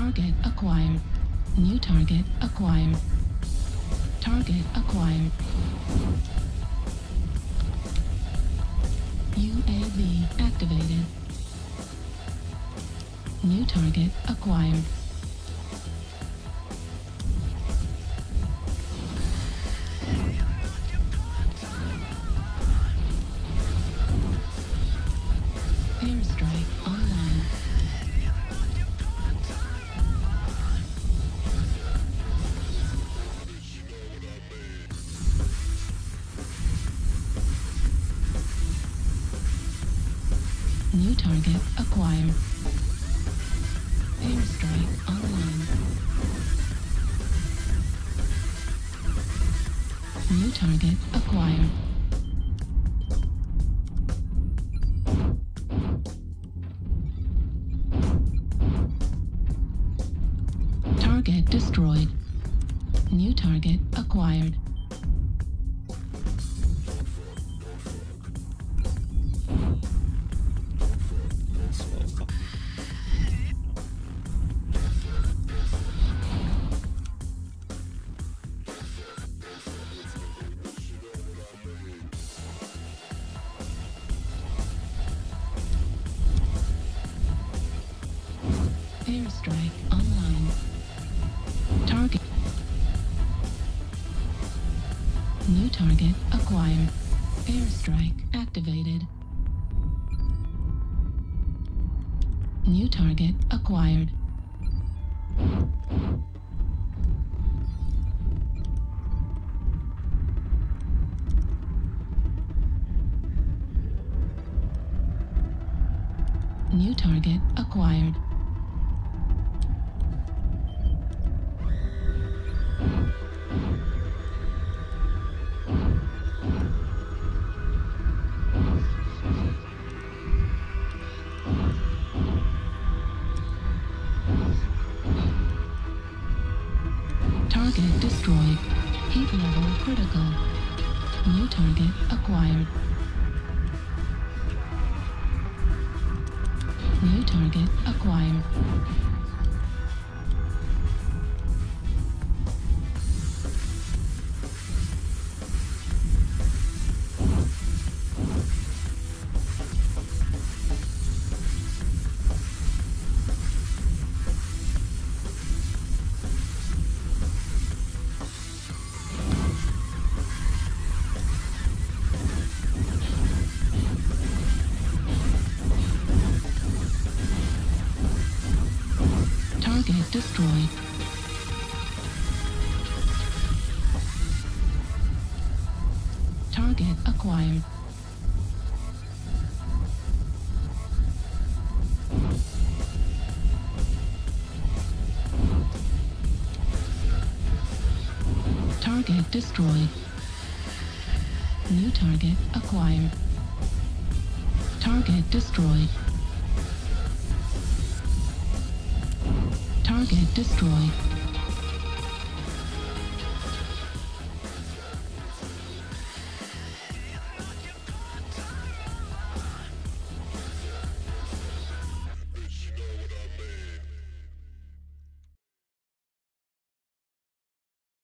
Target acquired. New target acquired. Target acquired. UAV activated. New target acquired. Airstrike online. New target acquired. Airstrike online. New target acquired. Target destroyed. New target acquired. Airstrike online. Target. New target acquired. Airstrike activated. New target acquired. New target acquired. Target destroyed. Heat level critical. New target acquired. New target acquired. Target destroyed. Target acquired. Target destroyed. New target acquired. Target destroyed. Target destroyed.